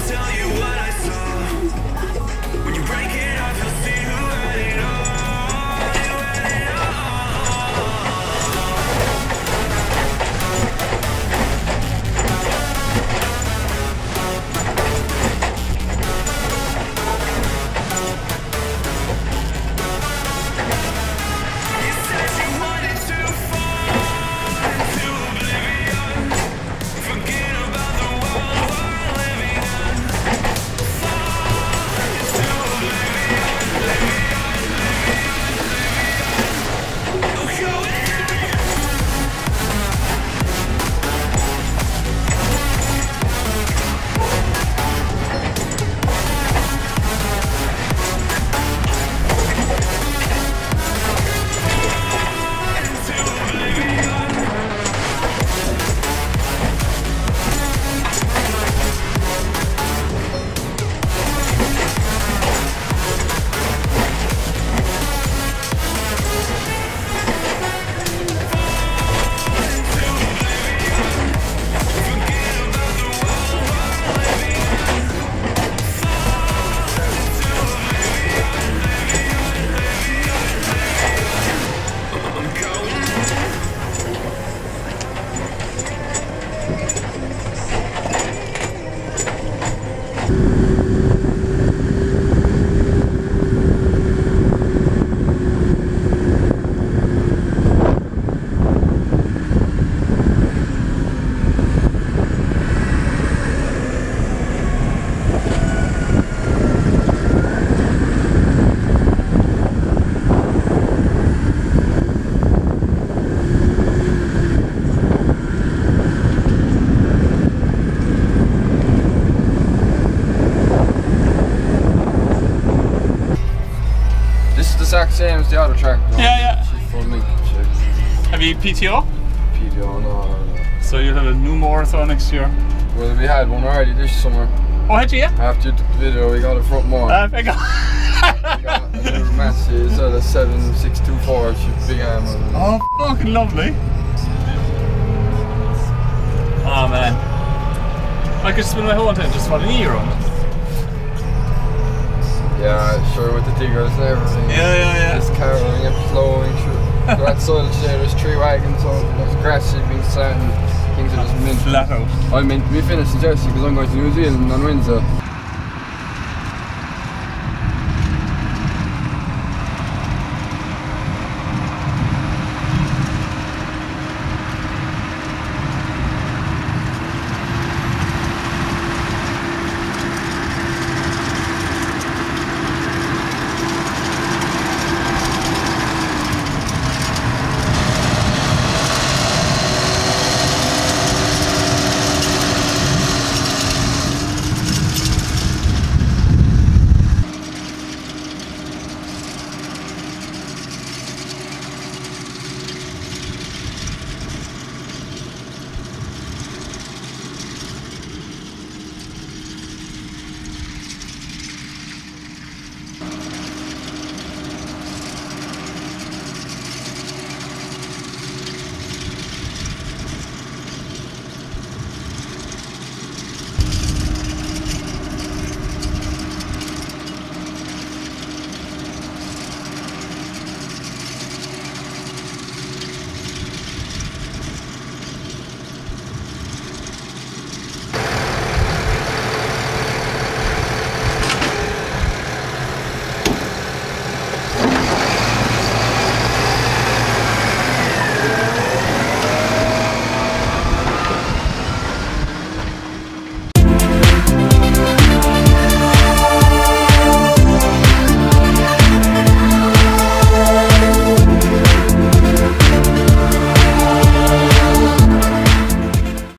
Exact same as the other track. No? Yeah. She's full link. Have you PTO? PTO, no. So you'll have a new marathon next year? Well, we had one already this summer. Oh, had you? Yeah? After the video, we got a front more. I got a little Massey, it's a 7624, she's big arm. Oh, fucking lovely. Oh, man. I could spend my whole time just for an euro. Yeah, sure, with the diggers and everything. Yeah. Just carrying it, flowing through. So that side of the there's 3 wagons, so there's grass being sat and things are just mint. Flat out. I meant to be finished in Jersey because I'm going to New Zealand on Wednesday.